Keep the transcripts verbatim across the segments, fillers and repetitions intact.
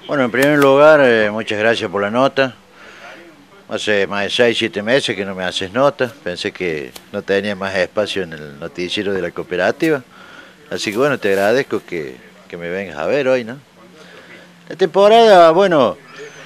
Bueno, en primer lugar, eh, muchas gracias por la nota. Hace más de seis, siete meses que no me haces nota. Pensé que no tenía más espacio en el noticiero de la cooperativa. Así que bueno, te agradezco que, que me vengas a ver hoy, ¿no? La temporada, bueno,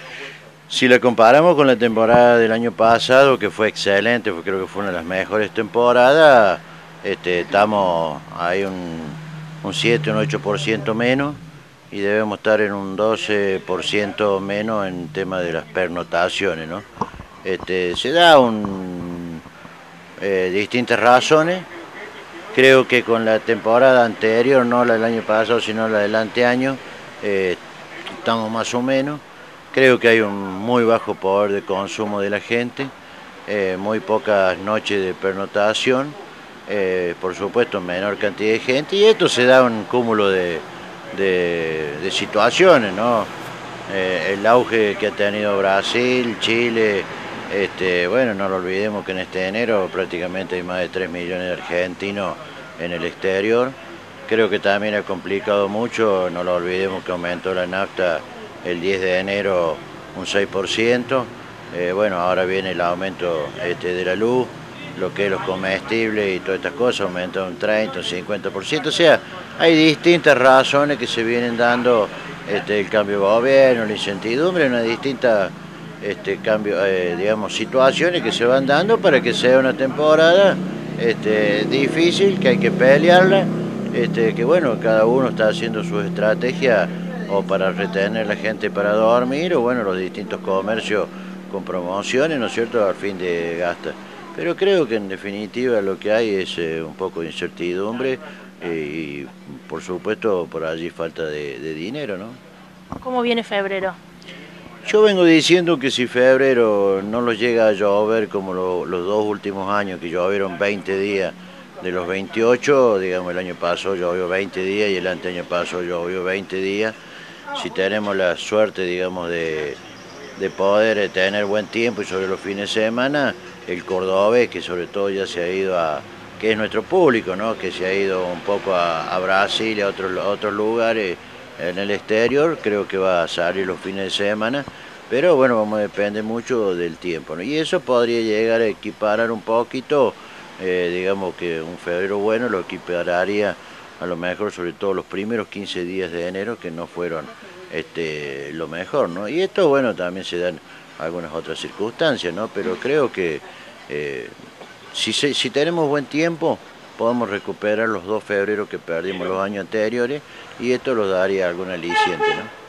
si la comparamos con la temporada del año pasado, que fue excelente, porque creo que fue una de las mejores temporadas, este, estamos ahí un, un siete, un ocho por ciento menos y debemos estar en un doce por ciento menos en tema de las pernotaciones, ¿no? Este, se da un, eh, distintas razones. Creo que con la temporada anterior, no la del año pasado, sino la del anteaño, eh, estamos más o menos. Creo que hay un muy bajo poder de consumo de la gente, eh, muy pocas noches de pernotación, eh, por supuesto menor cantidad de gente, y esto se da un cúmulo de, de, de situaciones, ¿no? Eh, el auge que ha tenido Brasil, Chile, este, bueno, no lo olvidemos que en este enero prácticamente hay más de tres millones de argentinos en el exterior. Creo que también ha complicado mucho, no lo olvidemos que aumentó la nafta el diez de enero un seis por ciento. Eh, bueno, ahora viene el aumento este, de la luz, lo que es los comestibles y todas estas cosas, aumenta un treinta, un cincuenta por ciento. O sea, hay distintas razones que se vienen dando, este, el cambio de gobierno, la incertidumbre, una distinta este, cambio, eh, digamos, situaciones que se van dando para que sea una temporada este, difícil, que hay que pelearla, este, que bueno, cada uno está haciendo sus estrategias o para retener la gente para dormir, o bueno, los distintos comercios con promociones, ¿no es cierto?, al fin de gastar. Pero creo que en definitiva lo que hay es eh, un poco de incertidumbre eh, y por supuesto por allí falta de, de dinero, ¿no? ¿Cómo viene febrero? Yo vengo diciendo que si febrero no los llega a llover como lo, los dos últimos años, que llovieron veinte días de los veintiocho, digamos el año pasado llovió veinte días y el anteaño pasado llovió veinte días, si tenemos la suerte, digamos, de, de poder tener buen tiempo y sobre los fines de semana, el cordobés, que sobre todo ya se ha ido a, que es nuestro público, ¿no?, que se ha ido un poco a, a Brasil y a otros, a otros lugares en el exterior, creo que va a salir los fines de semana, pero bueno, vamos a depender mucho del tiempo, ¿no? Y eso podría llegar a equiparar un poquito, eh, digamos que un febrero bueno lo equipararía a lo mejor, sobre todo los primeros quince días de enero, que no fueron este, lo mejor, ¿no? Y esto, bueno, también se dan algunas otras circunstancias, ¿no? Pero creo que eh, si, se, si tenemos buen tiempo, podemos recuperar los dos febreros que perdimos los años anteriores y esto nos daría algún aliciente, ¿no?